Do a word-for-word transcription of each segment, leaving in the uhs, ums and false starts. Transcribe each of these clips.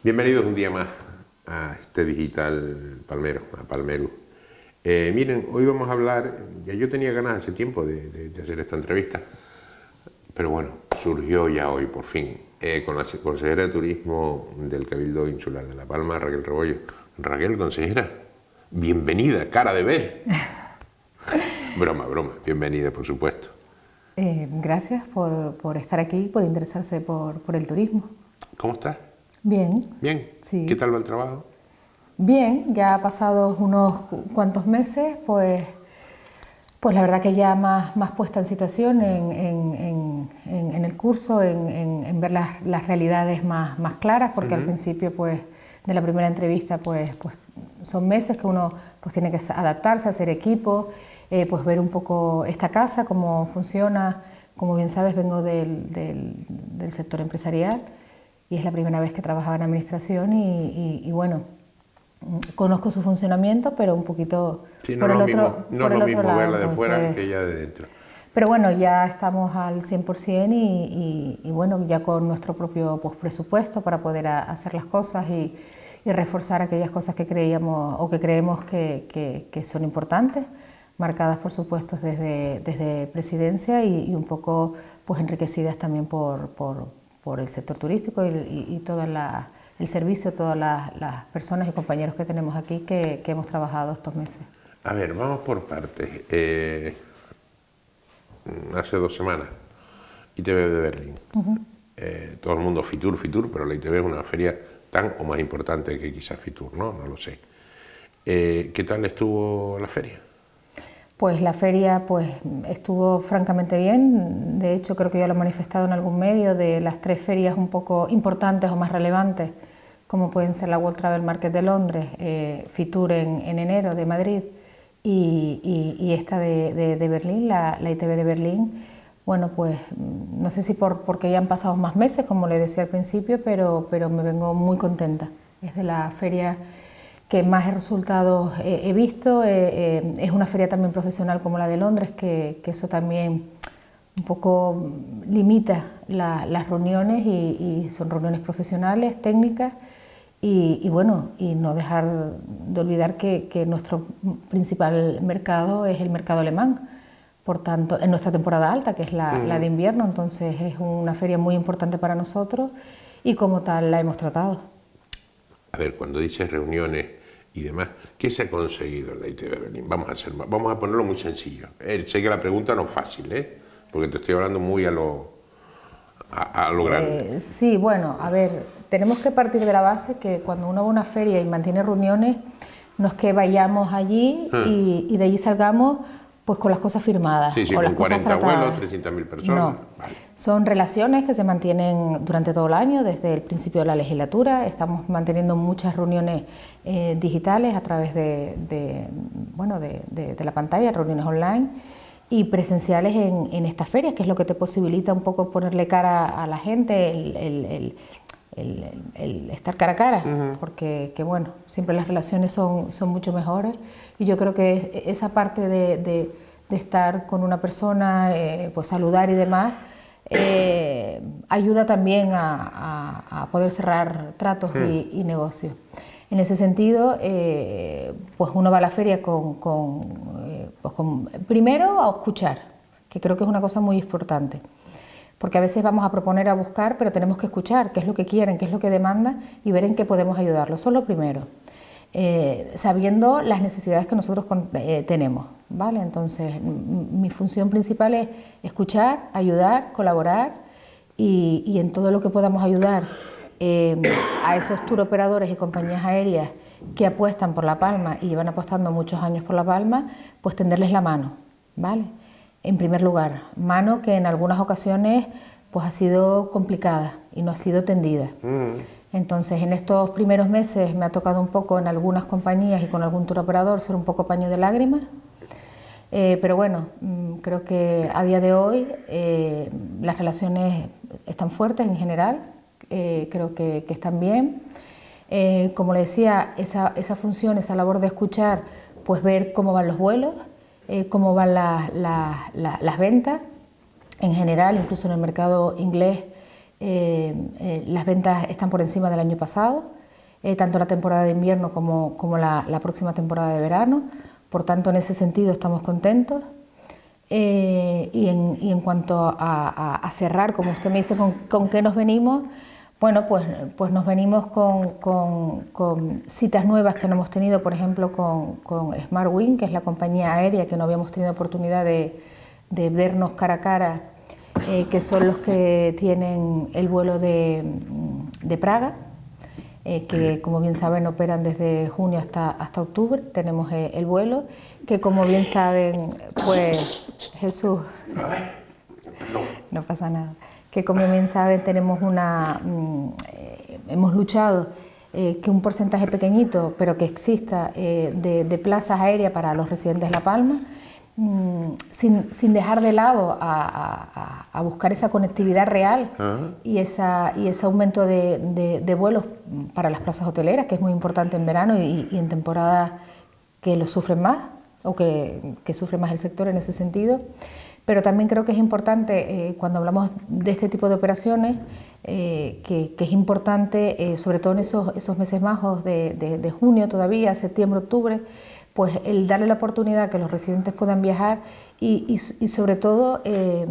Bienvenidos un día más a este Digital Palmero, a Palmeru. Eh, miren, hoy vamos a hablar, ya yo tenía ganas hace tiempo de, de, de hacer esta entrevista, pero bueno, surgió ya hoy por fin, eh, con la consejera de Turismo del Cabildo Insular de La Palma, Raquel Rebollo. Raquel, consejera, bienvenida, cara de ver. Broma, broma, bienvenida, por supuesto. Eh, gracias por, por estar aquí, por interesarse por, por el turismo. ¿Cómo estás? Bien. Bien. Sí. ¿Qué tal va el trabajo? Bien, ya pasados unos cuantos meses, pues, pues la verdad que ya más, más puesta en situación en, en, en, en, en el curso, en, en, en ver las, las realidades más, más claras, porque uh-huh. al principio pues, de la primera entrevista pues, pues, son meses que uno pues, tiene que adaptarse, hacer equipo, eh, pues ver un poco esta casa, cómo funciona. Como bien sabes, vengo del, del, del sector empresarial y es la primera vez que trabajaba en administración y, y, y bueno, conozco su funcionamiento, pero un poquito sí, no por el lo otro, mismo, no por es el lo otro mismo lado. verla de Entonces, fuera que ya de dentro. Pero bueno, ya estamos al cien por cien y, y, y bueno, ya con nuestro propio pues, presupuesto para poder a, hacer las cosas y, y reforzar aquellas cosas que creíamos o que creemos que, que, que son importantes, marcadas por supuesto desde, desde presidencia y, y un poco pues, enriquecidas también por, por, por el sector turístico y, y, y todo la, el servicio, todas las, las personas y compañeros que tenemos aquí que, que hemos trabajado estos meses. A ver, vamos por partes. Eh, hace dos semanas, I T B de Berlín. Uh-huh. eh, todo el mundo Fitur, Fitur, pero la I T B es una feria tan o más importante que quizás Fitur, ¿no? No lo sé. Eh, ¿Qué tal estuvo la feria? Pues la feria pues, estuvo francamente bien. De hecho, creo que yo lo he manifestado en algún medio, de las tres ferias un poco importantes o más relevantes, como pueden ser la World Travel Market de Londres, eh, Fitur en, en enero de Madrid y, y, y esta de, de, de Berlín, la, la I T B de Berlín. Bueno, pues no sé si por, porque ya han pasado más meses, como le decía al principio, pero, pero me vengo muy contenta. Es de la feria que más resultados eh, he visto. Eh, eh, es una feria también profesional como la de Londres, que, que eso también un poco limita la, las reuniones y, y son reuniones profesionales, técnicas y, y bueno, y no dejar de olvidar que, que nuestro principal mercado es el mercado alemán, por tanto, en nuestra temporada alta, que es la, uh-huh. la de invierno, entonces es una feria muy importante para nosotros y como tal la hemos tratado. A ver, cuando dices reuniones y demás, ¿qué se ha conseguido en la I T B Berlín? Vamos a, hacer, vamos a ponerlo muy sencillo. Eh, sé que la pregunta no es fácil, ¿eh? Porque te estoy hablando muy a lo, a, a lo grande. Eh, sí, bueno, a ver, tenemos que partir de la base que cuando uno va a una feria y mantiene reuniones, no es que vayamos allí hmm. y, y de allí salgamos pues con las cosas firmadas. Sí, sí, o con las cuarenta cosas vuelos, trescientas mil personas. No, vale. Son relaciones que se mantienen durante todo el año, desde el principio de la legislatura. Estamos manteniendo muchas reuniones eh, digitales a través de, de, bueno, de, de, de la pantalla, reuniones online y presenciales en, en estas ferias, que es lo que te posibilita un poco ponerle cara a la gente, el, el, el, el, el estar cara a cara, uh-huh. porque que, bueno, siempre las relaciones son, son mucho mejores y yo creo que esa parte de, de, de estar con una persona, eh, pues saludar y demás, eh, ayuda también a, a, a poder cerrar tratos uh-huh. y, y negocios. En ese sentido, eh, pues uno va a la feria con, con, eh, pues con, primero a escuchar, que creo que es una cosa muy importante. Porque a veces vamos a proponer a buscar, pero tenemos que escuchar qué es lo que quieren, qué es lo que demandan y ver en qué podemos ayudarlos. Eso es lo primero, eh, sabiendo las necesidades que nosotros eh, tenemos, ¿vale? Entonces, mi función principal es escuchar, ayudar, colaborar y, y en todo lo que podamos ayudar eh, a esos tour operadores y compañías aéreas que apuestan por La Palma y llevan apostando muchos años por La Palma, pues tenderles la mano, ¿vale? En primer lugar, mano que en algunas ocasiones pues ha sido complicada y no ha sido tendida. Mm. Entonces, en estos primeros meses me ha tocado un poco en algunas compañías y con algún tour operador ser un poco paño de lágrimas, eh, pero bueno, mmm, creo que a día de hoy eh, las relaciones están fuertes en general, eh, creo que, que están bien. Eh, como le decía, esa, esa función, esa labor de escuchar, pues ver cómo van los vuelos, Eh, cómo van la, la, la, las ventas en general, incluso en el mercado inglés eh, eh, las ventas están por encima del año pasado, eh, tanto la temporada de invierno como, como la, la próxima temporada de verano. Por tanto, en ese sentido estamos contentos. Eh, y, en, y en cuanto a, a, a cerrar, como usted me dice, ¿con, con qué nos venimos? Bueno, pues, pues nos venimos con, con, con citas nuevas que no hemos tenido, por ejemplo, con, con SmartWing, que es la compañía aérea que no habíamos tenido oportunidad de, de vernos cara a cara, eh, que son los que tienen el vuelo de, de Praga, eh, que como bien saben operan desde junio hasta, hasta octubre. Tenemos eh, el vuelo, que como bien saben, pues Jesús, no pasa nada, que como bien saben tenemos una, eh, hemos luchado eh, que un porcentaje pequeñito, pero que exista, eh, de, de plazas aéreas para los residentes de La Palma, mmm, sin, sin dejar de lado a, a, a buscar esa conectividad real. Uh-huh. y, esa, y ese aumento de, de, de vuelos para las plazas hoteleras, que es muy importante en verano y, y en temporadas que lo sufren más, o que, que sufre más el sector en ese sentido. Pero también creo que es importante, eh, cuando hablamos de este tipo de operaciones, eh, que, que es importante, eh, sobre todo en esos, esos meses bajos de, de, de junio todavía, septiembre, octubre, pues el darle la oportunidad a que los residentes puedan viajar y, y, y sobre todo eh,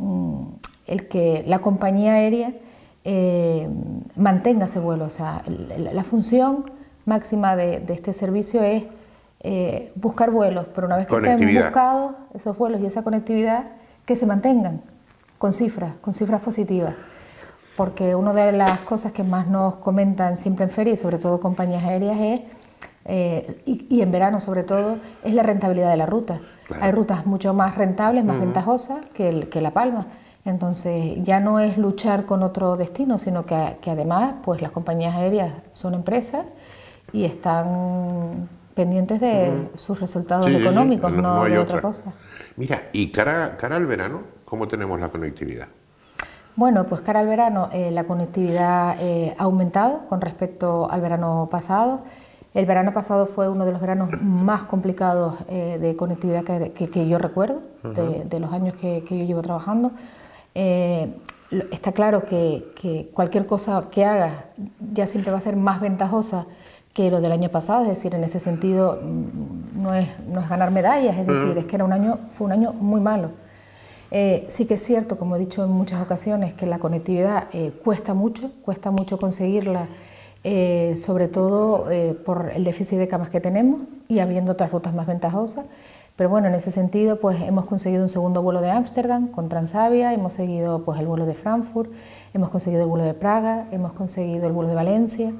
el que la compañía aérea eh, mantenga ese vuelo. O sea, la, la función máxima de, de este servicio es Eh, buscar vuelos, pero una vez que estén buscados esos vuelos y esa conectividad, que se mantengan con cifras, con cifras positivas. Porque una de las cosas que más nos comentan siempre en feria, y sobre todo compañías aéreas, es, eh, y, y en verano sobre todo, es la rentabilidad de la ruta. Claro. Hay rutas mucho más rentables, más uh-huh. ventajosas que, el, que La Palma. Entonces ya no es luchar con otro destino, sino que, que además pues las compañías aéreas son empresas y están pendientes de uh-huh. sus resultados sí, económicos, no, no, no de otra. otra cosa. Mira, y cara, cara al verano, ¿cómo tenemos la conectividad? Bueno, pues cara al verano, eh, la conectividad eh, ha aumentado con respecto al verano pasado. El verano pasado fue uno de los veranos más complicados eh, de conectividad que, que, que yo recuerdo, uh-huh. de, de los años que, que yo llevo trabajando. Eh, está claro que, que cualquier cosa que hagas ya siempre va a ser más ventajosa que lo del año pasado, es decir, en ese sentido no es, no es ganar medallas, es decir, uh-huh. es que era un año, fue un año muy malo. Eh, sí que es cierto, como he dicho en muchas ocasiones, que la conectividad eh, cuesta mucho, cuesta mucho conseguirla, eh, sobre todo eh, por el déficit de camas que tenemos y habiendo otras rutas más ventajosas. Pero bueno, en ese sentido pues hemos conseguido un segundo vuelo de Ámsterdam con Transavia, hemos seguido pues el vuelo de Frankfurt, hemos conseguido el vuelo de Praga, hemos conseguido el vuelo de Valencia.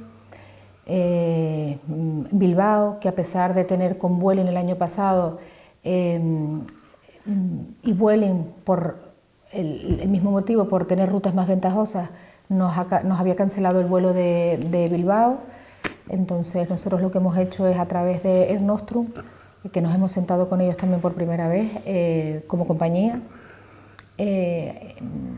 Eh, Bilbao, que a pesar de tener con Vueling el año pasado eh, y Vueling por el, el mismo motivo, por tener rutas más ventajosas, nos, ha, nos había cancelado el vuelo de, de Bilbao. Entonces nosotros lo que hemos hecho es a través de Air Nostrum, que nos hemos sentado con ellos también por primera vez eh, como compañía, eh,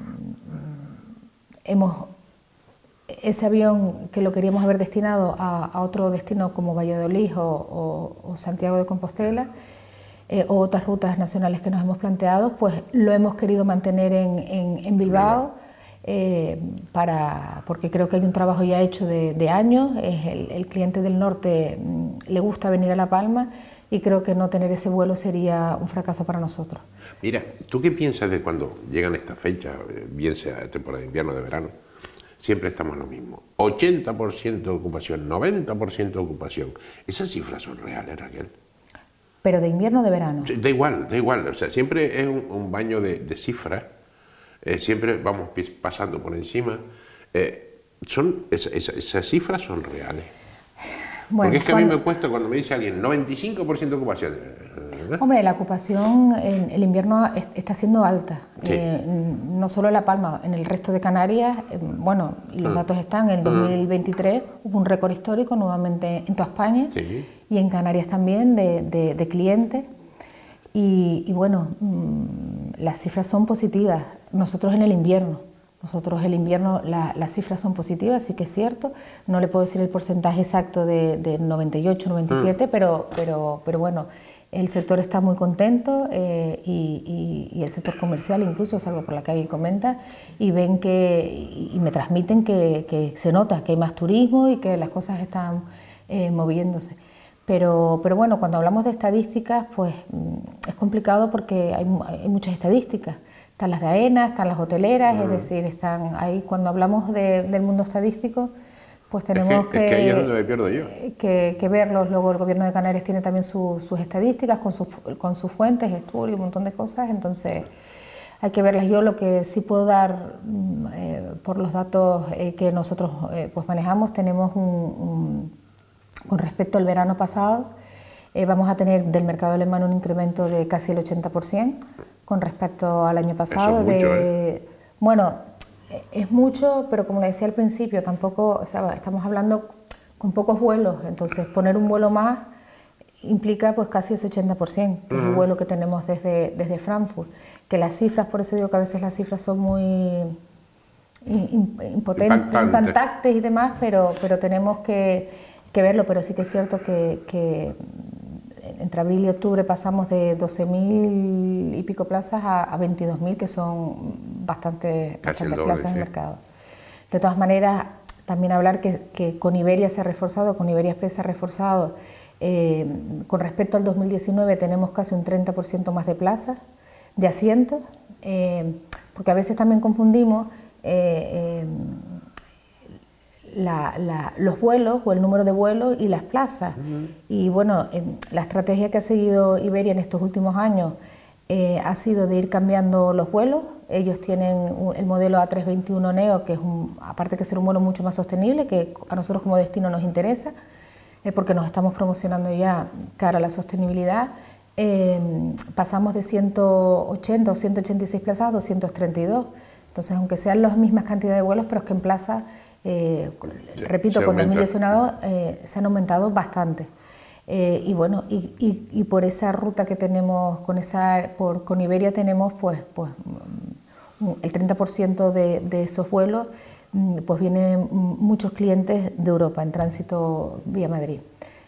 hemos ese avión que lo queríamos haber destinado a, a otro destino como Valladolid o, o, o Santiago de Compostela eh, o otras rutas nacionales que nos hemos planteado, pues lo hemos querido mantener en, en, en Bilbao eh, para, porque creo que hay un trabajo ya hecho de, de años. Es el, el cliente del norte mmm, le gusta venir a La Palma y creo que no tener ese vuelo sería un fracaso para nosotros. Mira, ¿tú qué piensas de cuando llegan estas fechas, bien sea temporada de invierno o de verano? Siempre estamos en lo mismo, ochenta por ciento de ocupación, noventa por ciento de ocupación. ¿Esas cifras son reales, Raquel? ¿Pero de invierno o de verano? Da igual, da igual, o sea, siempre es un, un baño de, de cifras, eh, siempre vamos pasando por encima. Eh, son, esa, esa, ¿Esas cifras son reales? Bueno, porque es que cuando... a mí me cuesta cuando me dice alguien noventa y cinco por ciento de ocupación. ¿Eh? Hombre, la ocupación en el invierno está siendo alta, sí. eh, no solo en La Palma, en el resto de Canarias, eh, bueno, los uh-huh. datos están, en el dos mil veintitrés uh-huh. hubo un récord histórico nuevamente en toda España sí. y en Canarias también de, de, de clientes y, y bueno, mmm, las cifras son positivas, nosotros en el invierno. Nosotros el invierno la, las cifras son positivas, sí que es cierto, no le puedo decir el porcentaje exacto de, de noventa y ocho, noventa y siete, mm. pero, pero, pero bueno, El sector está muy contento eh, y, y, y el sector comercial incluso salgo por la calle y comenta y ven que, y, y me transmiten que, que se nota que hay más turismo y que las cosas están eh, moviéndose. Pero, pero bueno, cuando hablamos de estadísticas, pues es complicado porque hay, hay muchas estadísticas. Están las de AENA, están las hoteleras, mm. es decir, están ahí. Cuando hablamos de, del mundo estadístico, pues tenemos es que, que, es que, ahí es donde me pierdo yo. que, que verlos. Luego el Gobierno de Canarias tiene también su, sus estadísticas con sus, con sus fuentes, estudios, un montón de cosas, entonces hay que verlas. Yo lo que sí puedo dar, eh, por los datos eh, que nosotros eh, pues manejamos, tenemos un, un con respecto al verano pasado, eh, vamos a tener del mercado alemán un incremento de casi el ochenta por ciento con respecto al año pasado. Eso es mucho, de, ¿eh? Bueno, es mucho, pero como le decía al principio, tampoco, o sea, estamos hablando con pocos vuelos, entonces poner un vuelo más implica pues casi ese ochenta por ciento, que uh-huh. es el vuelo que tenemos desde, desde Frankfurt, que las cifras, por eso digo que a veces las cifras son muy impotentes, impactantes, impactantes y demás, pero, pero tenemos que que verlo, pero sí que es cierto que, que entre abril y octubre pasamos de doce mil y pico plazas a, a veintidós mil, que son bastante, bastantes doble, plazas sí. en el mercado. De todas maneras, también hablar que, que con Iberia se ha reforzado, con Iberia Express se ha reforzado, eh, con respecto al dos mil diecinueve tenemos casi un treinta por ciento más de plazas, de asientos, eh, porque a veces también confundimos eh, eh, La, la, los vuelos o el número de vuelos y las plazas. Uh-huh. Y bueno, eh, la estrategia que ha seguido Iberia en estos últimos años eh, ha sido de ir cambiando los vuelos. Ellos tienen un, el modelo A trescientos veintiuno Neo, que es un, aparte que ser un vuelo mucho más sostenible, que a nosotros como destino nos interesa, eh, porque nos estamos promocionando ya cara a la sostenibilidad. Eh, pasamos de ciento ochenta o ciento ochenta y seis plazas a doscientos treinta y dos. Entonces, aunque sean las mismas cantidades de vuelos, pero es que en plaza Eh, sí, repito, con dos mil diecinueve eh, se han aumentado bastante. Eh, y bueno, y, y, y por esa ruta que tenemos, con, esa, por, con Iberia tenemos pues, pues el treinta por ciento de, de esos vuelos, pues vienen muchos clientes de Europa en tránsito vía Madrid.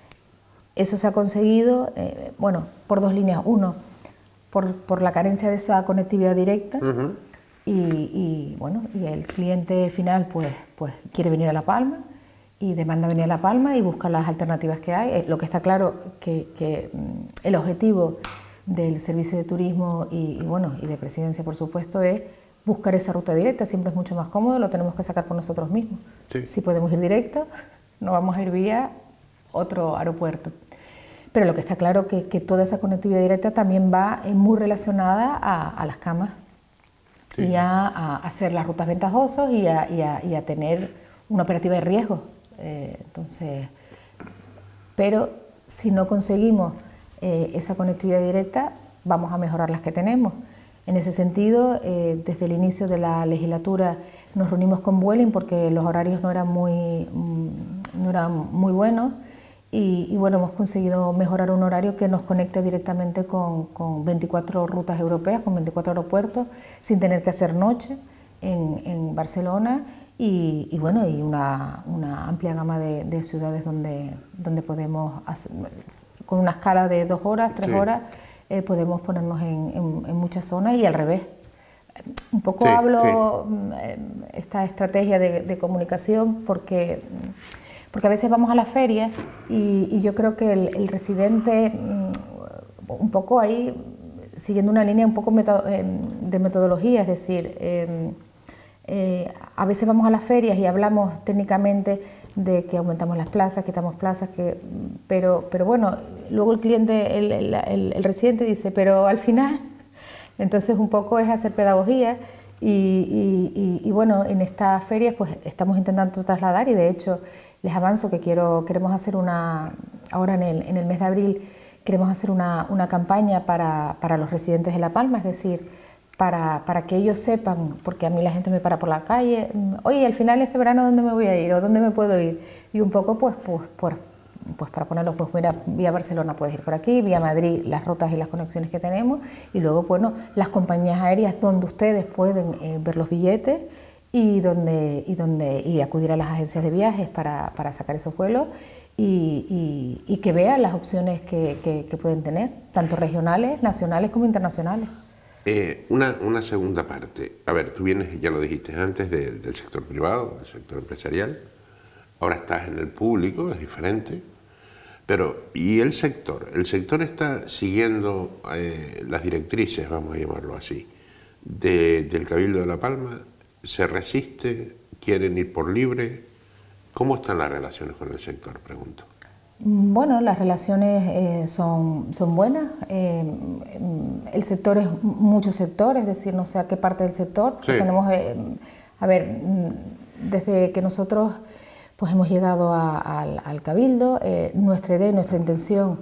Eso se ha conseguido, eh, bueno, por dos líneas. Uno, por, por la carencia de esa conectividad directa. Uh-huh. Y, y bueno, y el cliente final pues, pues quiere venir a La Palma y demanda venir a La Palma y busca las alternativas que hay. Lo que está claro que, que el objetivo del servicio de turismo y, y bueno, y de Presidencia, por supuesto, es buscar esa ruta directa. Siempre es mucho más cómodo, lo tenemos que sacar por nosotros mismos. Sí. Si podemos ir directo, no vamos a ir vía otro aeropuerto. Pero lo que está claro es que, que toda esa conectividad directa también va muy relacionada a, a las camas. Sí. Y a, a hacer las rutas ventajosas y a, y a, y a tener una operativa de riesgo. Eh, entonces, pero si no conseguimos eh, esa conectividad directa, vamos a mejorar las que tenemos. En ese sentido, eh, desde el inicio de la legislatura nos reunimos con Vueling porque los horarios no eran muy, no eran muy buenos. Y, y bueno, hemos conseguido mejorar un horario que nos conecte directamente con, con veinticuatro rutas europeas, con veinticuatro aeropuertos, sin tener que hacer noche en, en Barcelona y, y bueno, y una, una amplia gama de, de ciudades donde, donde podemos, hacer, con una escala de dos horas, tres sí. horas, eh, podemos ponernos en, en, en muchas zonas y al revés. Un poco sí, hablo sí. esta estrategia de, de comunicación porque... Porque a veces vamos a las ferias y, y yo creo que el, el residente, un poco ahí, siguiendo una línea un poco metodo, de metodología, es decir, eh, eh, a veces vamos a las ferias y hablamos técnicamente de que aumentamos las plazas, quitamos plazas, que, pero, pero bueno, luego el cliente, el, el, el, el residente dice, pero al final, entonces un poco es hacer pedagogía y, y, y, y bueno, en estas ferias pues estamos intentando trasladar y de hecho les avanzo que quiero, queremos hacer una, ahora en el, en el mes de abril, queremos hacer una, una campaña para, para los residentes de La Palma, es decir, para, para que ellos sepan, porque a mí la gente me para por la calle, oye, al final este verano ¿dónde me voy a ir o dónde me puedo ir? Y un poco pues, pues, pues, pues para ponerlos, pues mira, vía Barcelona puedes ir por aquí, vía Madrid las rutas y las conexiones que tenemos y luego, bueno, las compañías aéreas donde ustedes pueden eh, ver los billetes y donde y donde y acudir a las agencias de viajes para, para sacar esos vuelos y, y, y que vea las opciones que, que, que pueden tener, tanto regionales, nacionales como internacionales. Eh, una, una segunda parte. A ver, tú vienes, ya lo dijiste antes, de, del sector privado, del sector empresarial. Ahora estás en el público, es diferente. Pero, ¿y el sector? ¿El sector está siguiendo eh, las directrices, vamos a llamarlo así, de, del Cabildo de La Palma? ¿Se resiste? ¿Quieren ir por libre? ¿Cómo están las relaciones con el sector? Pregunto. Bueno, las relaciones eh, son, son buenas. Eh, el sector es mucho sector, es decir, no sé a qué parte del sector. Sí. Tenemos, eh, a ver, desde que nosotros pues hemos llegado a, a, al Cabildo, eh, nuestra idea y nuestra intención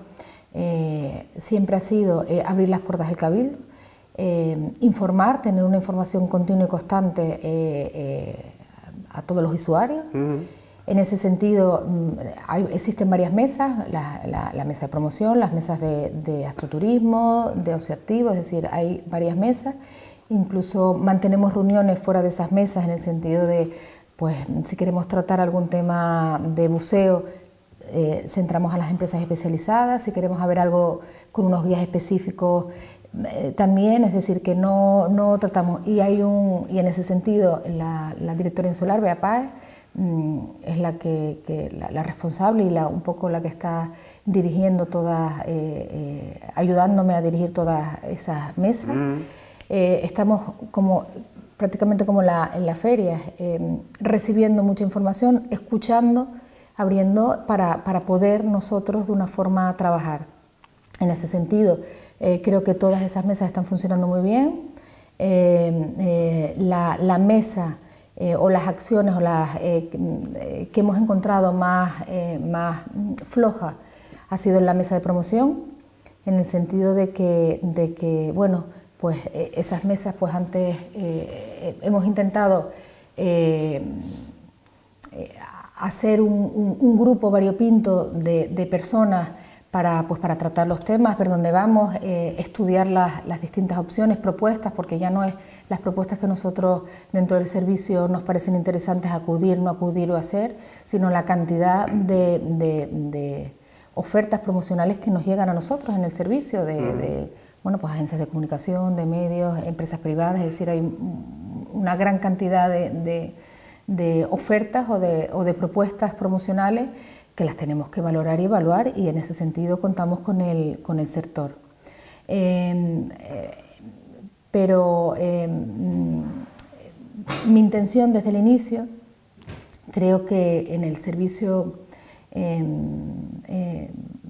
eh, siempre ha sido eh, abrir las puertas del Cabildo, eh, informar, tener una información continua y constante eh, eh, a todos los usuarios. Uh-huh. En ese sentido, hay, existen varias mesas, la, la, la mesa de promoción, las mesas de, de astroturismo, de ocio activo, es decir, hay varias mesas. Incluso mantenemos reuniones fuera de esas mesas en el sentido de, pues, si queremos tratar algún tema de buceo, eh, centramos a las empresas especializadas, si queremos ver algo con unos guías específicos, eh, también, es decir, que no, no tratamos. Y, hay un, y en ese sentido, la, la directora insular, Bea Páez, es la, que, que, la, la responsable y la, un poco la que está dirigiendo todas, eh, eh, ayudándome a dirigir todas esas mesas. Mm. Eh, estamos como, prácticamente como la, en las ferias, eh, recibiendo mucha información, escuchando, abriendo para, para poder nosotros de una forma trabajar. En ese sentido, eh, creo que todas esas mesas están funcionando muy bien. Eh, eh, la, la mesa Eh, o las acciones o las, eh, que hemos encontrado más, eh, más flojas ha sido en la mesa de promoción, en el sentido de que, de que bueno, pues eh, esas mesas, pues antes eh, hemos intentado eh, hacer un, un, un grupo variopinto de, de personas para, pues para tratar los temas, ver dónde vamos, eh, estudiar las, las distintas opciones, propuestas, porque ya no es las propuestas que nosotros dentro del servicio nos parecen interesantes acudir, no acudir o hacer, sino la cantidad de, de, de ofertas promocionales que nos llegan a nosotros en el servicio, de, de bueno, pues agencias de comunicación, de medios, empresas privadas, es decir, hay una gran cantidad de, de, de ofertas o de, o de propuestas promocionales que las tenemos que valorar y evaluar, y en ese sentido contamos con el, con el sector. Eh, eh, pero eh, mi intención desde el inicio, creo que en el servicio eh, eh,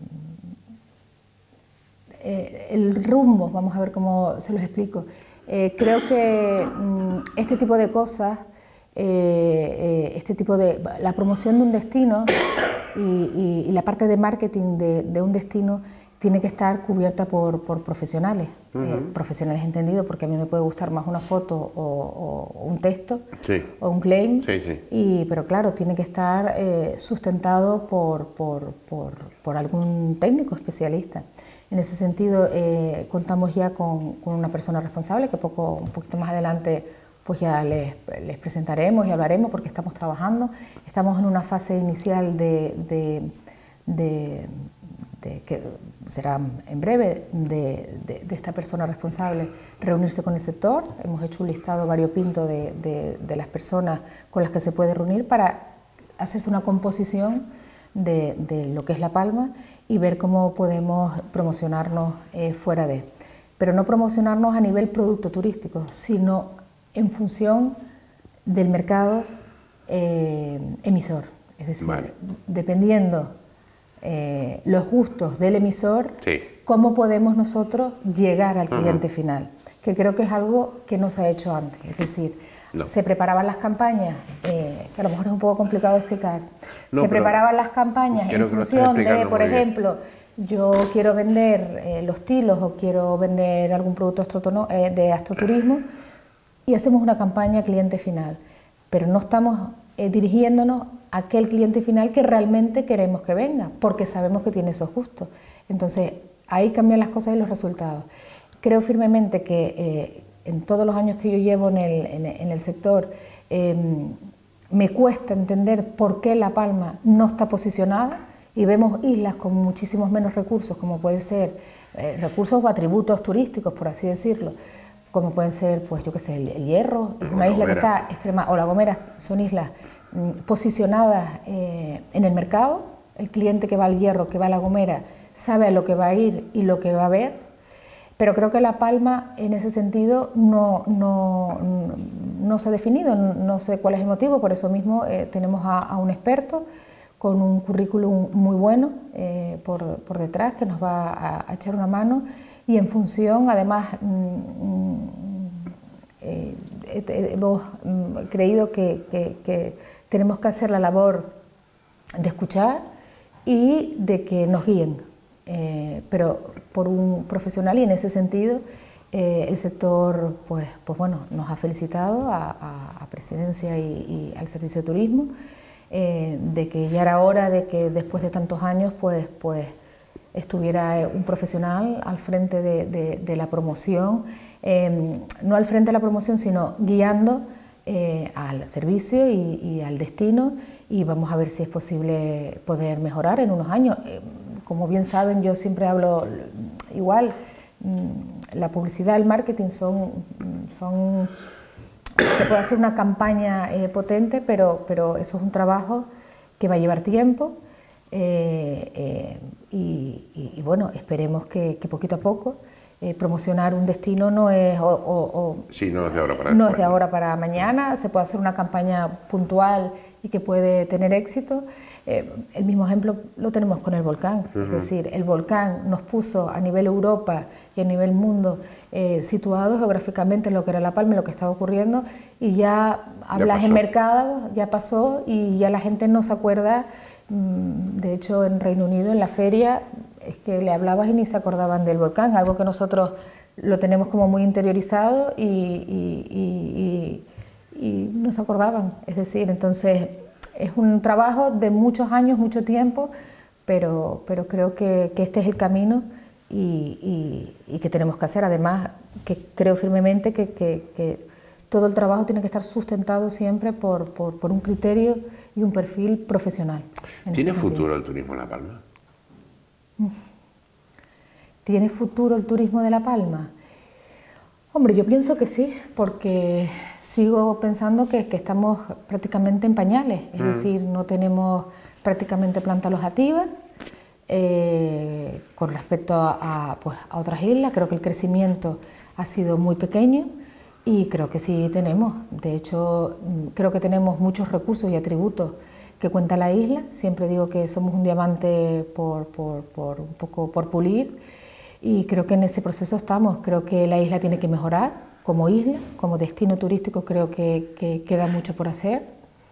eh, el rumbo, vamos a ver cómo se los explico, eh, creo que mm, este tipo de cosas, eh, eh, este tipo de, la promoción de un destino y, y, y la parte de marketing de, de un destino tiene que estar cubierta por, por profesionales, uh-huh. eh, profesionales entendidos, porque a mí me puede gustar más una foto o, o un texto, sí. o un claim, sí, sí. Y, pero claro, tiene que estar eh, sustentado por, por, por, por algún técnico especialista. En ese sentido, eh, contamos ya con, con una persona responsable que poco, un poquito más adelante pues ya les, les presentaremos y hablaremos, porque estamos trabajando. Estamos en una fase inicial de, de, de, de que será en breve, de, de, de esta persona responsable reunirse con el sector. Hemos hecho un listado variopinto de, de, de las personas con las que se puede reunir para hacerse una composición de, de lo que es La Palma y ver cómo podemos promocionarnos eh, fuera de. Pero no promocionarnos a nivel producto turístico, sino en función del mercado eh, emisor. Es decir, vale. dependiendo eh, los gustos del emisor, sí. cómo podemos nosotros llegar al cliente uh-huh. final, que creo que es algo que no se ha hecho antes. Es decir, no. se preparaban las campañas, eh, que a lo mejor es un poco complicado de explicar, no, se preparaban las campañas en función de, por ejemplo, bien. yo quiero vender eh, los tilos o quiero vender algún producto astrotono, eh, de astroturismo, y hacemos una campaña cliente final, pero no estamos eh, dirigiéndonos a aquel cliente final que realmente queremos que venga, porque sabemos que tiene esos gustos. Entonces, ahí cambian las cosas y los resultados. Creo firmemente que eh, en todos los años que yo llevo en el, en, en el sector, eh, me cuesta entender por qué La Palma no está posicionada, y vemos islas con muchísimos menos recursos, como puede ser eh, recursos o atributos turísticos, por así decirlo, como pueden ser, pues yo qué sé, el, el Hierro, es una isla que está extrema, o La Gomera, son islas mm, posicionadas eh, en el mercado. El cliente que va al Hierro, que va a La Gomera, sabe a lo que va a ir y lo que va a ver, pero creo que La Palma en ese sentido no, no, no se ha definido, no sé cuál es el motivo, por eso mismo eh, tenemos a, a un experto con un currículum muy bueno eh, por, por detrás que nos va a, a echar una mano. Y en función, además, mmm, eh, hemos creído que, que, que tenemos que hacer la labor de escuchar y de que nos guíen, eh, pero por un profesional, y en ese sentido eh, el sector pues, pues bueno, nos ha felicitado a, a, a Presidencia y, y al Servicio de Turismo, eh, de que ya era hora de que después de tantos años pues, pues estuviera un profesional al frente de, de, de la promoción, eh, no al frente de la promoción, sino guiando eh, al servicio y, y al destino, y vamos a ver si es posible poder mejorar en unos años. Eh, como bien saben, yo siempre hablo igual, la publicidad, el marketing son, son se puede hacer una campaña eh, potente, pero, pero eso es un trabajo que va a llevar tiempo. Eh, eh, y, y, y bueno, esperemos que, que poquito a poco eh, promocionar un destino no es, o, o, o, sí, no es de ahora para no es de ahora para mañana, se puede hacer una campaña puntual y que puede tener éxito. Eh, el mismo ejemplo lo tenemos con el volcán, uh-huh. Es decir, el volcán nos puso a nivel Europa y a nivel mundo eh, situados geográficamente en lo que era La Palma, en lo que estaba ocurriendo, y ya hablas en mercados, ya pasó y ya la gente no se acuerda. De hecho, en Reino Unido, en la feria, es que le hablabas y ni se acordaban del volcán, algo que nosotros lo tenemos como muy interiorizado y, y, y, y, y no se acordaban. Es decir, entonces es un trabajo de muchos años, mucho tiempo, pero, pero creo que, que este es el camino y, y, y que tenemos que hacer. Además, que creo firmemente que, que, que todo el trabajo tiene que estar sustentado siempre por, por, por un criterio y un perfil profesional. ¿Tiene futuro el turismo en La Palma? ¿Tiene futuro el turismo de La Palma? Hombre, yo pienso que sí, porque sigo pensando que, que estamos prácticamente en pañales, es mm. decir, no tenemos prácticamente planta alojativa. Eh, con respecto a, a, pues, a otras islas, creo que el crecimiento ha sido muy pequeño. Y creo que sí tenemos, de hecho creo que tenemos muchos recursos y atributos que cuenta la isla. Siempre digo que somos un diamante por, por, por un poco por pulir, y creo que en ese proceso estamos. Creo que la isla tiene que mejorar como isla, como destino turístico. Creo que, que queda mucho por hacer,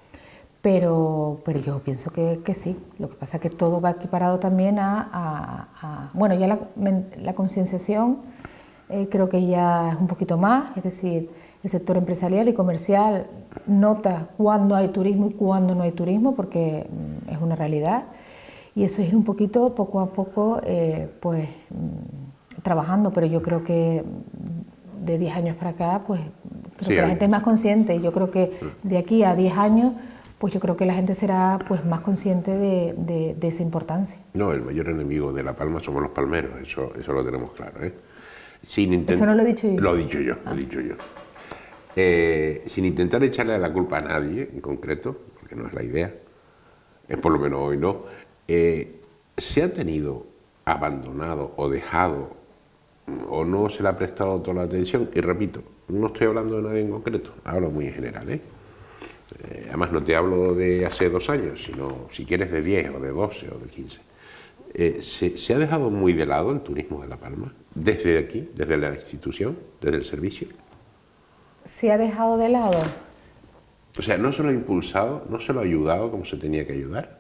pero, pero yo pienso que, que sí. Lo que pasa es que todo va equiparado también a, a, a bueno, ya la, la concienciación. Eh, creo que ya es un poquito más, es decir, el sector empresarial y comercial nota cuándo hay turismo y cuándo no hay turismo, porque mm, es una realidad, y eso es ir un poquito, poco a poco, eh, pues mm, trabajando, pero yo creo que de diez años para acá, pues creo sí, que la gente es más consciente, y yo creo que de aquí a diez años, pues yo creo que la gente será pues más consciente de, de, de esa importancia. No, el mayor enemigo de La Palma somos los palmeros, eso, eso lo tenemos claro, ¿eh? Sin intent... Eso no lo he dicho yo. Lo he dicho yo, ah. lo he dicho yo. Eh, sin intentar echarle la culpa a nadie en concreto, porque no es la idea, es por lo menos hoy no, eh, se ha tenido abandonado o dejado o no se le ha prestado toda la atención, y repito, no estoy hablando de nadie en concreto, hablo muy en general, ¿eh? Eh, además no te hablo de hace dos años, sino si quieres de diez o de doce o de quince. Eh, se, ¿Se ha dejado muy de lado el turismo de La Palma? ¿Desde aquí, desde la institución, desde el servicio? ¿Se ha dejado de lado? O sea, ¿no se lo ha impulsado, no se lo ha ayudado como se tenía que ayudar?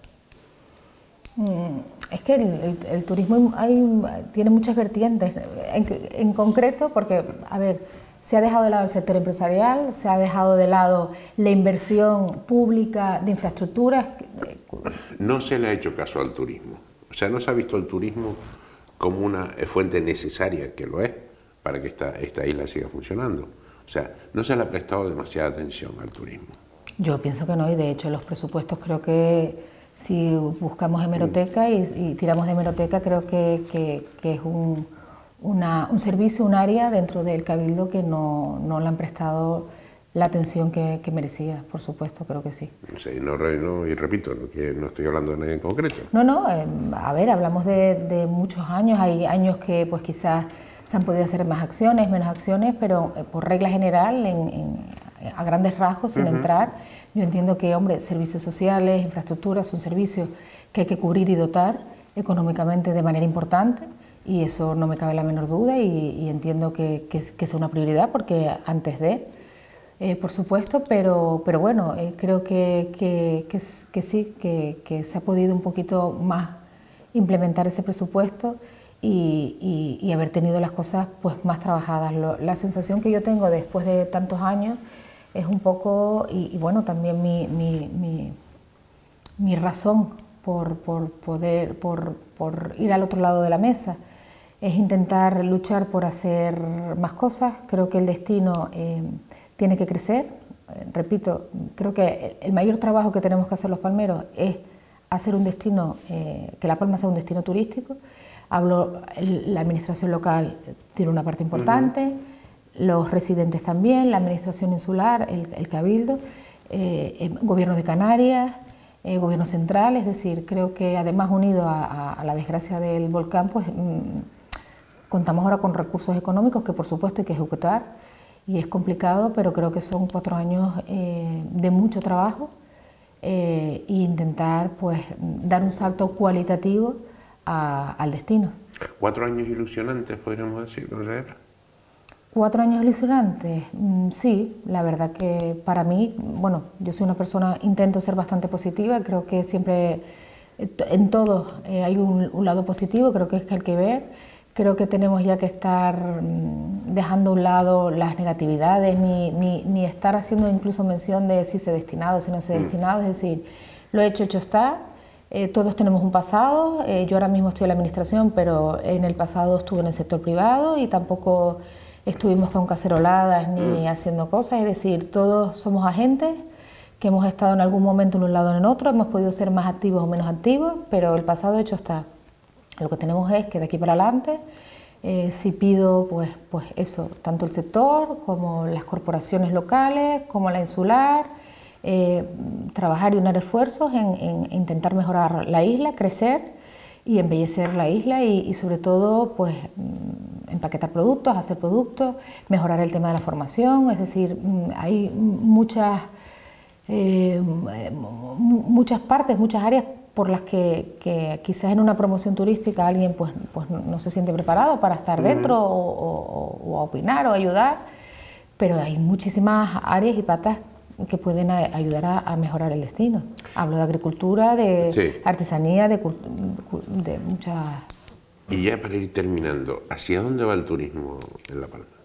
Mm, es que el, el, el turismo hay, tiene muchas vertientes, en, en concreto porque, a ver, se ha dejado de lado el sector empresarial, se ha dejado de lado la inversión pública de infraestructuras. No se le ha hecho caso al turismo. O sea, no se ha visto el turismo como una fuente necesaria, que lo es, para que esta, esta isla siga funcionando. O sea, no se le ha prestado demasiada atención al turismo. Yo pienso que no, y de hecho los presupuestos creo que, si buscamos hemeroteca y, y tiramos de hemeroteca, creo que, que, que es un, una, un servicio, un área dentro del Cabildo que no, no le han prestado la atención que, que merecía, por supuesto, creo que sí. Sí, no, no, y repito, no, que no estoy hablando de nadie en concreto. No, no, eh, a ver, hablamos de, de muchos años, hay años que pues quizás se han podido hacer más acciones, menos acciones, pero eh, por regla general, en, en, a grandes rasgos, sin uh-huh. entrar, yo entiendo que, hombre, servicios sociales, infraestructuras, son servicios que hay que cubrir y dotar económicamente de manera importante, y eso no me cabe la menor duda, y, y entiendo que, que, que es una prioridad, porque antes de... Eh, por supuesto, pero, pero bueno, eh, creo que, que, que, que sí, que, que se ha podido un poquito más implementar ese presupuesto y, y, y haber tenido las cosas pues más trabajadas. Lo, la sensación que yo tengo después de tantos años es un poco, y, y bueno, también mi, mi, mi, mi razón por, por poder, por, por ir al otro lado de la mesa, es intentar luchar por hacer más cosas. Creo que el destino eh, tiene que crecer. Eh, repito, creo que el mayor trabajo que tenemos que hacer los palmeros es hacer un destino, eh, que La Palma sea un destino turístico. Hablo, el, la administración local tiene una parte importante, uh-huh. los residentes también, la administración insular, el, el Cabildo, eh, el gobierno de Canarias, el gobierno central, es decir, creo que además unido a, a, a la desgracia del volcán, pues mmm, contamos ahora con recursos económicos que por supuesto hay que ejecutar, y es complicado, pero creo que son cuatro años eh, de mucho trabajo eh, e intentar pues, dar un salto cualitativo a, al destino. ¿Cuatro años ilusionantes, podríamos decir, consejera? ¿Cuatro años ilusionantes? Mm, sí, la verdad que para mí, bueno, yo soy una persona, intento ser bastante positiva, creo que siempre en todo eh, hay un, un lado positivo, creo que es que hay que ver. Creo que tenemos ya que estar dejando a un lado las negatividades, ni, ni, ni estar haciendo incluso mención de si se ha destinado, si no se ha destinado, es decir, lo hecho, hecho está, eh, todos tenemos un pasado, eh, yo ahora mismo estoy en la administración, pero en el pasado estuve en el sector privado y tampoco estuvimos con caceroladas ni haciendo cosas, es decir, todos somos agentes que hemos estado en algún momento en un lado o en otro, hemos podido ser más activos o menos activos, pero el pasado hecho está. Lo que tenemos es que de aquí para adelante, eh, si pido pues, pues eso, tanto el sector como las corporaciones locales, como la insular, eh, trabajar y unar esfuerzos en, en intentar mejorar la isla, crecer y embellecer la isla y, y sobre todo pues, empaquetar productos, hacer productos, mejorar el tema de la formación, es decir, hay muchas, eh, muchas partes, muchas áreas por las que, que quizás en una promoción turística alguien pues, pues no se siente preparado para estar uh-huh. dentro o, o, o a opinar o ayudar, pero hay muchísimas áreas y patas que pueden a, ayudar a, a mejorar el destino. Hablo de agricultura, de sí. artesanía, de, de muchas... Y ya para ir terminando, ¿hacia dónde va el turismo en La Palma?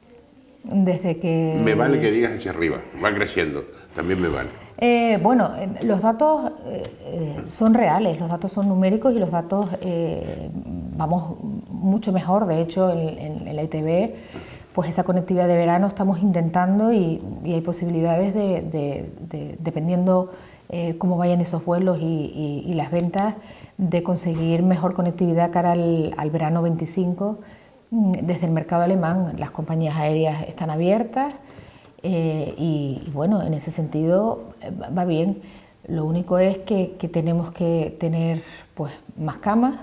Desde que... Me vale que digas hacia arriba, va creciendo, también me vale. Eh, bueno, los datos eh, son reales, los datos son numéricos y los datos eh, vamos mucho mejor. De hecho, en, en, en la I T B, pues esa conectividad de verano estamos intentando y, y hay posibilidades de, de, de dependiendo eh, cómo vayan esos vuelos y, y, y las ventas, de conseguir mejor conectividad cara al, al verano veinticinco desde el mercado alemán. Las compañías aéreas están abiertas. Eh, y, y bueno, en ese sentido eh, va bien. Lo único es que, que tenemos que tener pues, más camas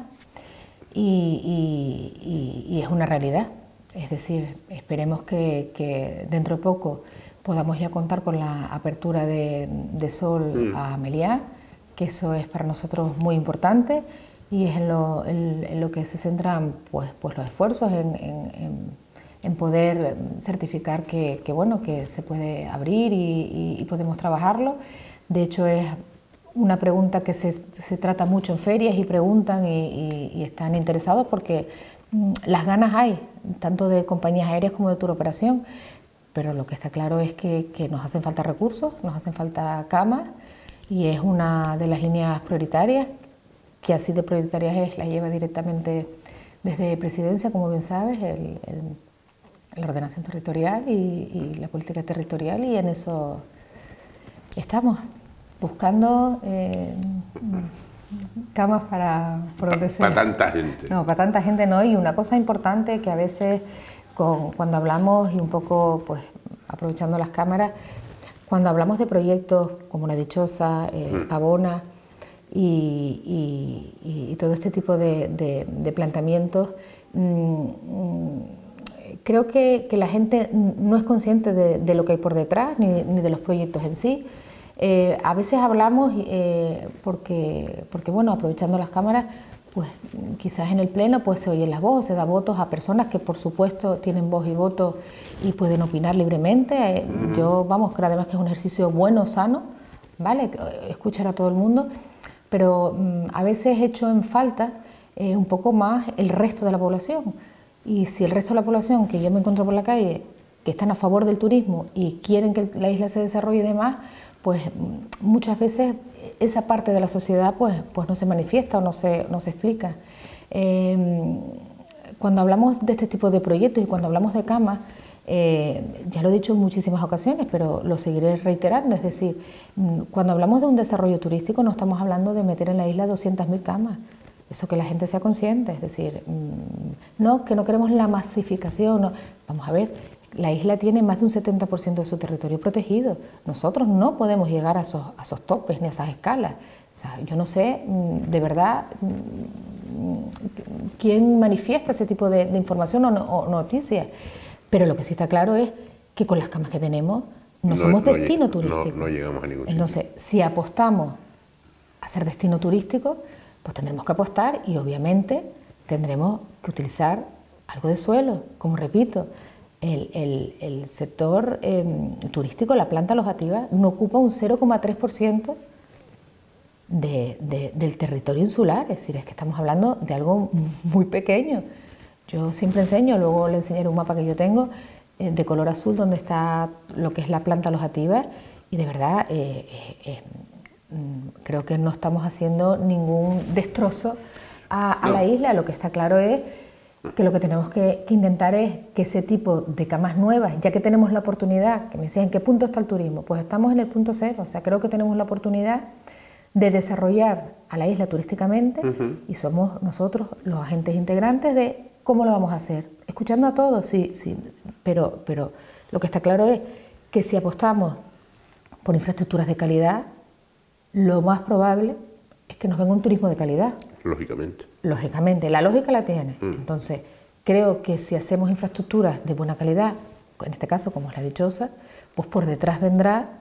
y, y, y, y es una realidad. Es decir, esperemos que, que dentro de poco podamos ya contar con la apertura de, de Sol a Meliá, que eso es para nosotros muy importante y es en lo, en, en lo que se centran pues, pues los esfuerzos en, en, en en poder certificar que, que, bueno, que se puede abrir y, y, y podemos trabajarlo. De hecho, es una pregunta que se, se trata mucho en ferias y preguntan y, y, y están interesados porque mm, las ganas hay, tanto de compañías aéreas como de tour operación, pero lo que está claro es que, que nos hacen falta recursos, nos hacen falta camas y es una de las líneas prioritarias, que así de prioritarias es, la lleva directamente desde Presidencia, como bien sabes, el, el la ordenación territorial y, y la política territorial, y en eso estamos. buscando eh, camas para... Por donde para tanta gente. No, para tanta gente no. Y una cosa importante que a veces con, cuando hablamos, y un poco pues aprovechando las cámaras, cuando hablamos de proyectos como La Dichosa, eh, mm. Pavona y, y, y todo este tipo de, de, de planteamientos, mmm, creo que, que la gente no es consciente de, de lo que hay por detrás, ni, ni de los proyectos en sí. Eh, a veces hablamos eh, porque, porque, bueno, aprovechando las cámaras, pues quizás en el pleno pues se oyen las voces, se da votos a personas que por supuesto tienen voz y voto y pueden opinar libremente. Eh, mm. Yo, vamos, creo además que es un ejercicio bueno, sano, ¿vale? Escuchar a todo el mundo, pero mm, a veces echo en falta eh, un poco más el resto de la población. Y si el resto de la población que yo me encuentro por la calle, que están a favor del turismo y quieren que la isla se desarrolle y demás, pues muchas veces esa parte de la sociedad pues, pues no se manifiesta o no se, no se explica. Eh, cuando hablamos de este tipo de proyectos y cuando hablamos de camas, eh, ya lo he dicho en muchísimas ocasiones, pero lo seguiré reiterando, es decir, cuando hablamos de un desarrollo turístico no estamos hablando de meter en la isla doscientas mil camas. Eso, que la gente sea consciente, es decir, no, que no queremos la masificación, no. Vamos a ver, la isla tiene más de un setenta por ciento de su territorio protegido, nosotros no podemos llegar a esos, a esos topes ni a esas escalas. O sea, yo no sé, de verdad, quién manifiesta ese tipo de, de información o, no, o noticias, pero lo que sí está claro es que con las camas que tenemos no, no somos no destino no, turístico. No, no llegamos a ningún sitio. Entonces, si apostamos a ser destino turístico, pues tendremos que apostar y obviamente tendremos que utilizar algo de suelo. Como repito, el, el, el sector eh, turístico, la planta alojativa, no ocupa un cero coma tres por ciento de, de, del territorio insular, es decir, es que estamos hablando de algo muy pequeño. Yo siempre enseño, luego le enseñaré un mapa que yo tengo eh, de color azul donde está lo que es la planta alojativa y de verdad eh, eh, eh, creo que no estamos haciendo ningún destrozo a, a no. la isla. Lo que está claro es que lo que tenemos que, que intentar es que ese tipo de camas nuevas, ya que tenemos la oportunidad, que me decían, ¿en qué punto está el turismo? Pues estamos en el punto cero, o sea, creo que tenemos la oportunidad de desarrollar a la isla turísticamente uh-huh. y somos nosotros los agentes integrantes de cómo lo vamos a hacer, escuchando a todos, sí, sí, pero, pero lo que está claro es que si apostamos por infraestructuras de calidad, lo más probable es que nos venga un turismo de calidad. Lógicamente. Lógicamente, la lógica la tiene. Mm. Entonces, creo que si hacemos infraestructuras de buena calidad, en este caso como es La Dichosa, pues por detrás vendrá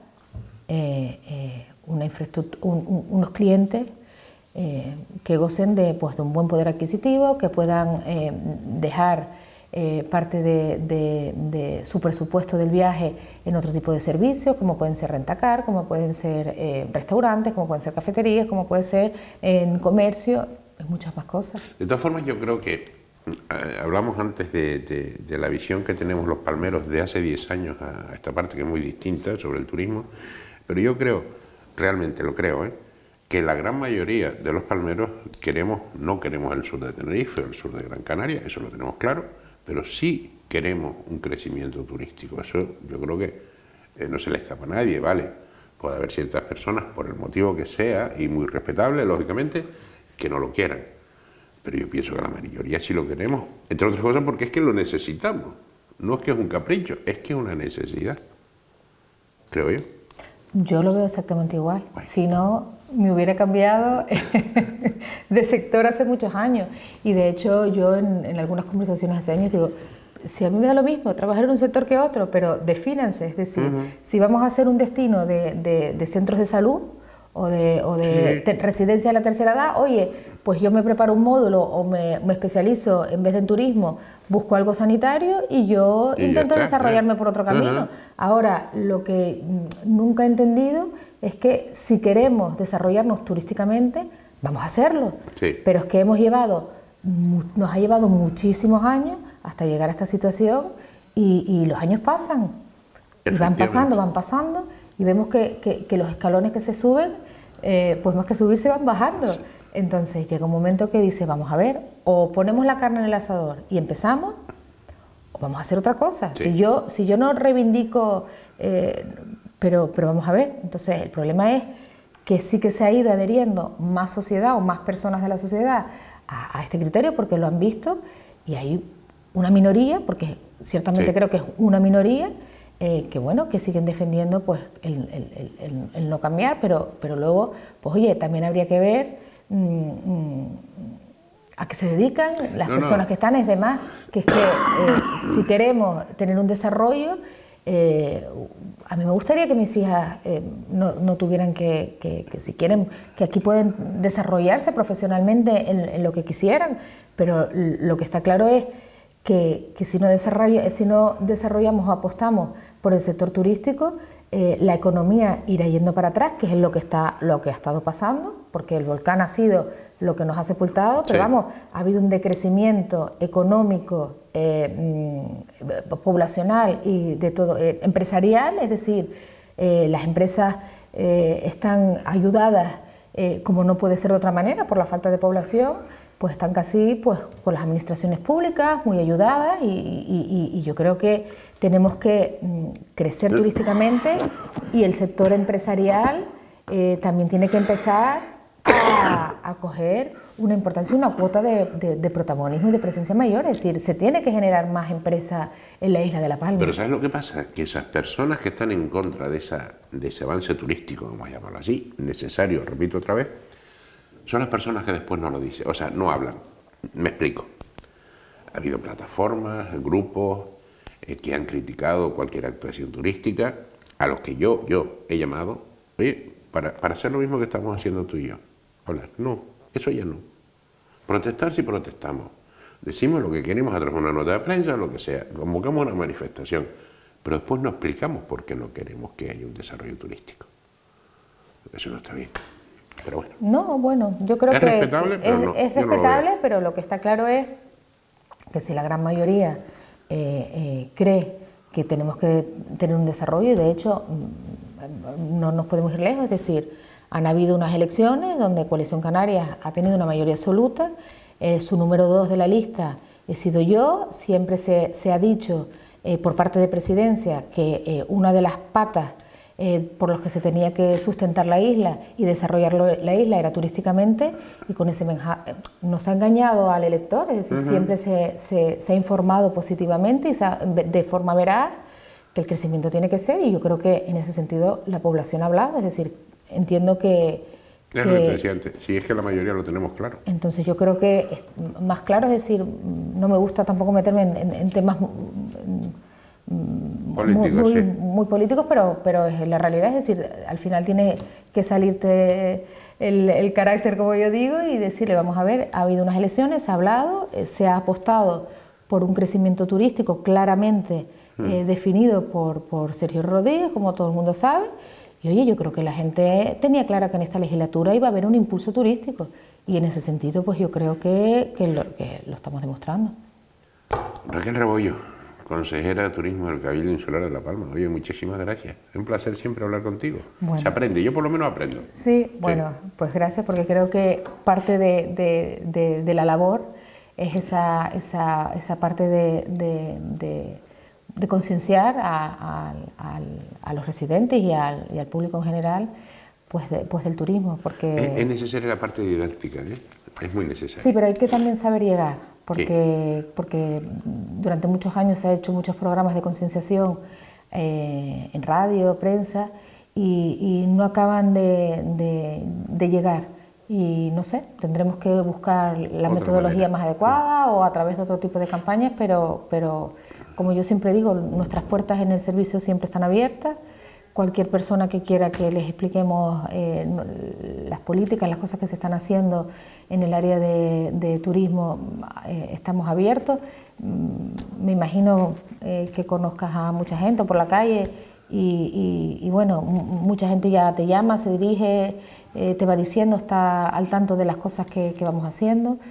eh, eh, una infraestructura, un, un, unos clientes eh, que gocen de, pues, de un buen poder adquisitivo, que puedan eh, dejar Eh, parte de, de, de su presupuesto del viaje en otro tipo de servicios, como pueden ser rentacar, como pueden ser eh, restaurantes, como pueden ser cafeterías, como puede ser en comercio, muchas más cosas. De todas formas, yo creo que eh, hablamos antes de, de, de la visión que tenemos los palmeros de hace diez años a esta parte que es muy distinta sobre el turismo, pero yo creo, realmente lo creo, ¿eh? que la gran mayoría de los palmeros queremos, no queremos el sur de Tenerife o el sur de Gran Canaria, eso lo tenemos claro, pero sí queremos un crecimiento turístico. Eso yo creo que eh, no se le escapa a nadie, ¿vale? Puede haber ciertas personas, por el motivo que sea, y muy respetable, lógicamente, que no lo quieran. Pero yo pienso que la mayoría sí lo queremos, entre otras cosas porque es que lo necesitamos. No es que es un capricho, es que es una necesidad, creo yo. Yo lo veo exactamente igual. Bueno. Si no, me hubiera cambiado de sector hace muchos años. Y de hecho, yo en, en algunas conversaciones hace años digo, si a mí me da lo mismo trabajar en un sector que otro, pero defínanse, es decir, uh-huh. si vamos a hacer un destino de, de, de centros de salud o de, o de sí. residencia de la tercera edad, oye, pues yo me preparo un módulo o me, me especializo, en vez de en turismo, busco algo sanitario y yo y intento desarrollarme por otro camino. Uh-huh. Ahora, lo que nunca he entendido es que si queremos desarrollarnos turísticamente, vamos a hacerlo. Sí. Pero es que hemos llevado, nos ha llevado muchísimos años hasta llegar a esta situación y, y los años pasan. Y van pasando, van pasando y vemos que, que, que los escalones que se suben, eh, pues más que subir se van bajando. Sí. Entonces llega un momento que dice, vamos a ver, o ponemos la carne en el asador y empezamos, o vamos a hacer otra cosa. Sí. Si yo, si yo no reivindico, eh, pero, pero vamos a ver, entonces el problema es que sí que se ha ido adheriendo más sociedad o más personas de la sociedad a, a este criterio porque lo han visto, y hay una minoría, porque ciertamente sí. creo que es una minoría, eh, que bueno, que siguen defendiendo pues el, el, el, el no cambiar, pero, pero luego, pues oye, también habría que ver mmm, a qué se dedican las no, personas no. que están, es demás, que es que eh, si queremos tener un desarrollo, eh, a mí me gustaría que mis hijas eh, no, no tuvieran que, que, que si quieren, que aquí pueden desarrollarse profesionalmente en, en lo que quisieran, pero lo que está claro es que, que si, no desarrolla, si no desarrollamos o apostamos por el sector turístico, eh, la economía irá yendo para atrás, que es lo que, está, lo que ha estado pasando, porque el volcán ha sido lo que nos ha sepultado, pero sí. vamos, ha habido un decrecimiento económico, eh, poblacional y de todo, eh, empresarial, es decir, eh, las empresas eh, están ayudadas, eh, como no puede ser de otra manera, por la falta de población, pues están casi pues, por las administraciones públicas, muy ayudadas, y, y, y, y yo creo que tenemos que mm, crecer turísticamente, y el sector empresarial eh, también tiene que empezar a, a coger una importancia, una cuota de, de, de protagonismo y de presencia mayor, es decir, se tiene que generar más empresas en la isla de La Palma. Pero ¿sabes lo que pasa? Que esas personas que están en contra de, esa, de ese avance turístico, vamos a llamarlo así, necesario, repito otra vez, son las personas que después no lo dicen, o sea, no hablan. Me explico. Ha habido plataformas, grupos eh, que han criticado cualquier actuación turística, a los que yo, yo he llamado, oye, para, para hacer lo mismo que estamos haciendo tú y yo. Hablar, no, eso ya no. Protestar si protestamos. Decimos lo que queremos a través de una nota de prensa, lo que sea, convocamos una manifestación, pero después no explicamos por qué no queremos que haya un desarrollo turístico. Eso no está bien. Pero bueno. No, bueno, yo creo es que respetable, pero es, no, es respetable, no pero lo que está claro es que si la gran mayoría eh, eh, cree que tenemos que tener un desarrollo, y de hecho no nos podemos ir lejos, es decir, han habido unas elecciones donde Coalición Canarias ha tenido una mayoría absoluta, eh, su número dos de la lista he sido yo, siempre se, se ha dicho eh, por parte de Presidencia que eh, una de las patas eh, por las que se tenía que sustentar la isla y desarrollar la isla era turísticamente, y con ese mensaje nos ha engañado al elector, es decir, uh-huh. siempre se, se, se ha informado positivamente y se ha, de forma veraz que el crecimiento tiene que ser, y yo creo que en ese sentido la población ha hablado, es decir, entiendo que... Es lo que te decía antes, si es que la mayoría lo tenemos claro. Entonces yo creo que es más claro, es decir, no me gusta tampoco meterme en, en, en temas políticos, muy, muy, sí. muy políticos, pero, pero es la realidad, es decir, al final tiene que salirte el, el carácter, como yo digo, y decirle, vamos a ver, ha habido unas elecciones, se ha hablado, se ha apostado por un crecimiento turístico claramente mm. eh, definido por, por Sergio Rodríguez, como todo el mundo sabe. Y oye, yo creo que la gente tenía clara que en esta legislatura iba a haber un impulso turístico, y en ese sentido pues yo creo que, que, lo, que lo estamos demostrando. Raquel Rebollo, consejera de Turismo del Cabildo Insular de La Palma. Oye, muchísimas gracias. Es un placer siempre hablar contigo. Bueno. Se aprende, yo por lo menos aprendo. Sí, bueno, sí. Pues gracias, porque creo que parte de, de, de, de la labor es esa, esa, esa parte de... de, de de concienciar a, a, a, a los residentes y al, y al público en general pues, de, pues del turismo, porque... Es, es necesaria la parte didáctica, ¿eh? Es muy necesaria. Sí, pero hay que también saber llegar, porque, sí. porque durante muchos años se han hecho muchos programas de concienciación eh, en radio, prensa, y, y no acaban de, de, de llegar. Y no sé, tendremos que buscar la Otra metodología manera. más adecuada sí. o a través de otro tipo de campañas, pero... pero como yo siempre digo, nuestras puertas en el servicio siempre están abiertas. Cualquier persona que quiera que les expliquemos eh, las políticas, las cosas que se están haciendo en el área de, de turismo, eh, estamos abiertos. Me imagino eh, que conozcas a mucha gente por la calle y, y, y bueno, mucha gente ya te llama, se dirige, eh, te va diciendo, está al tanto de las cosas que, que vamos haciendo.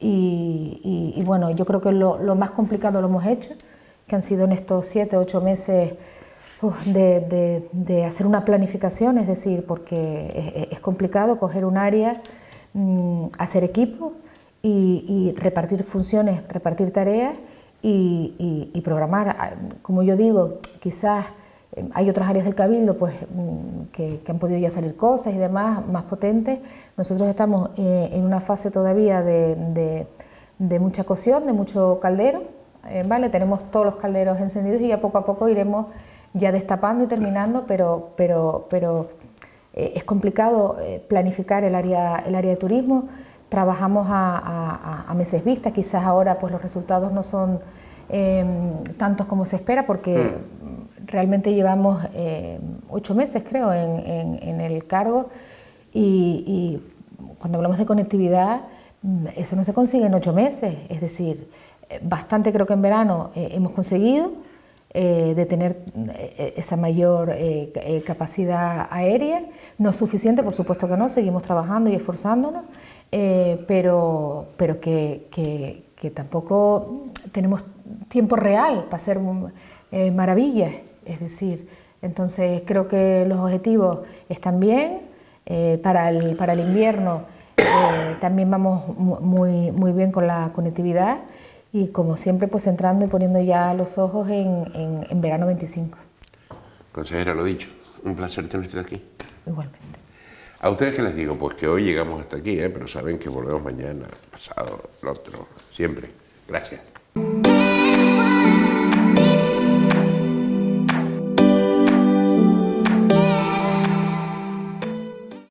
Y, y, y bueno, yo creo que lo, lo más complicado lo hemos hecho, que han sido en estos siete, ocho meses uf, de, de, de hacer una planificación, es decir, porque es, es complicado coger un área, mmm, hacer equipo y, y repartir funciones, repartir tareas y, y, y programar. Como yo digo, quizás hay otras áreas del Cabildo pues, que, que han podido ya salir cosas y demás, más potentes. Nosotros estamos eh, en una fase todavía de, de, de mucha cocción, de mucho caldero, eh, ¿vale? Tenemos todos los calderos encendidos y ya poco a poco iremos ya destapando y terminando, pero, pero, pero eh, es complicado eh, planificar el área, el área de turismo. Trabajamos a, a, a meses vista, quizás ahora pues, los resultados no son eh, tantos como se espera, porque mm. realmente llevamos eh, ocho meses, creo, en, en, en el cargo, y, y cuando hablamos de conectividad, eso no se consigue en ocho meses, es decir, bastante creo que en verano eh, hemos conseguido eh, de tener eh, esa mayor eh, eh, capacidad aérea, no es suficiente, por supuesto que no, seguimos trabajando y esforzándonos, eh, pero, pero que, que, que tampoco tenemos tiempo real para hacer eh, maravillas, es decir, entonces creo que los objetivos están bien, eh, para, el, para el invierno eh, también vamos muy, muy bien con la conectividad y como siempre pues entrando y poniendo ya los ojos en, en, en verano veinticinco. Consejera, lo dicho, un placer tenerte aquí. Igualmente. A ustedes que les digo, pues que hoy llegamos hasta aquí, ¿eh? Pero saben que volvemos mañana, pasado, el otro, siempre. Gracias.